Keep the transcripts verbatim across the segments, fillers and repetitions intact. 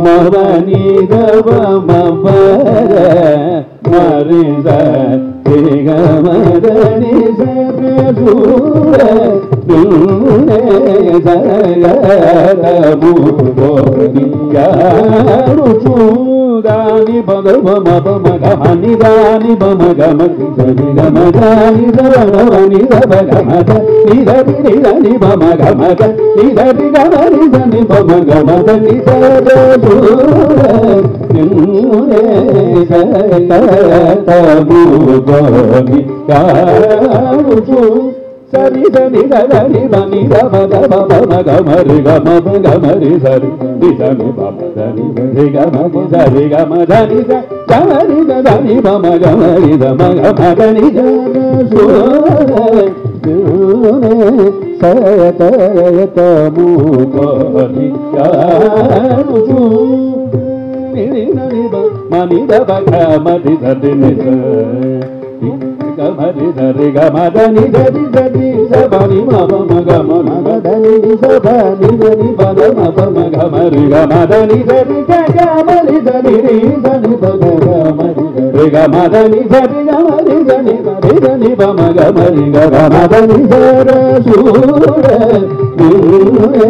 మవని దవ మవర మరి సరి గమదని సూర దునే సరగము గోనియాడు చూదాని బగమ మమ గమని దాని బమ గమ సరి గమ దాని దవని దవ గమ నిదరి నిదని బమ గమ నిదరి గమ నిదని బమ గమ ని సరగూర దునే సరగము గోనియాడు చూ సరి సరి గరి బని గమ గమ బమ గమరి గమ గమరి సరి దని బమ దని రి గమ సరి గమ దని గమరి దని బమ గమరి గమ గమ దని సయతము గోనియాడు మని దవ గమరి సరి గమరి సరి గమదని సరి సరి సబని మమ గమ మగదని సబని దని పద మమ గమరి గమదని సరి గమరి సరి రి సని పద గమరి రి గమదని సరి గమరి సని పద దని పమ గమరి గమదని సర సూర Dune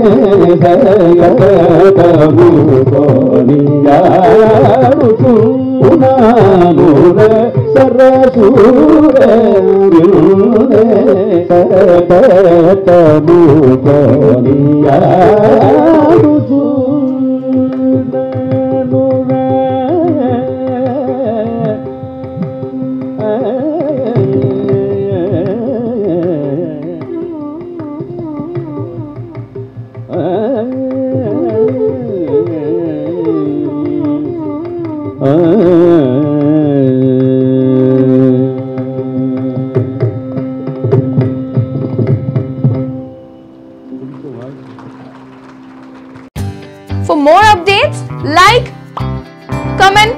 సయతము గోనియాడు చూనానుర సరసూర Dune సయతము గోనియాడు చూనానుర For more updates, like, comment,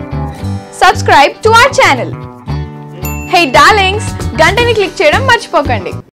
subscribe to our channel. Hey darlings, గంటని click చేయడం మర్చిపోకండి.